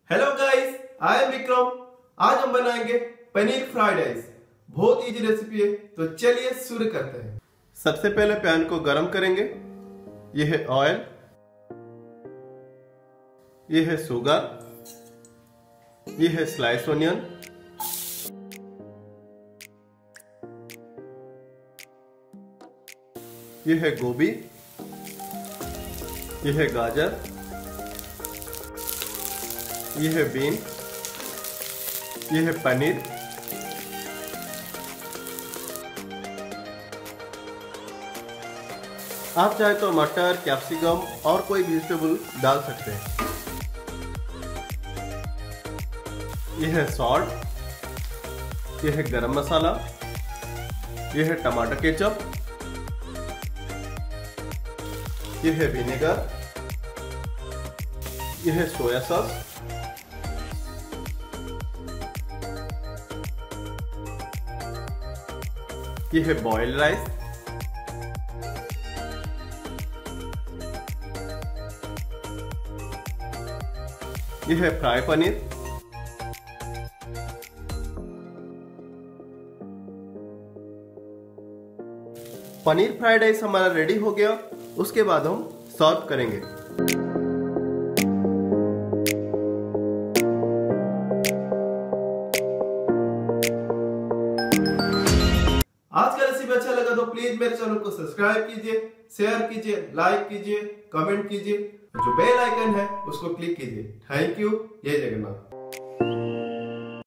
Hello guys, I am Vikram. आज हम बनाएंगे पनीर फ्राइड राइस। बहुत इजी रेसिपी है, तो चलिए शुरू करते हैं। सबसे पहले पैन को गरम करेंगे। यह है ऑयल, यह है शुगर, यह है स्लाइस ऑनियन, यह है गोभी, यह है गाजर, यह है बीन, यह है पनीर, आप चाहे तो मटर, कैप्सिकम और कोई वेजिटेबल डाल सकते हैं। यह है सॉल्ट, यह है गरम मसाला, यह है टमाटर केचप, यह है विनेगर, यह है सोया सॉस, यह है बॉइल्ड राइस, यह है fry paneer, paneer fried rice हमारा रेडी हो गया। उसके बाद हम सर्व करेंगे। आज का रेसिपी अच्छा लगा तो प्लीज मेरे चैनल को सब्सक्राइब कीजिए, शेयर कीजिए, लाइक कीजिए, कमेंट कीजिए, जो बेल आइकन है उसको क्लिक कीजिए। Thank you. जय जगन्नाथ।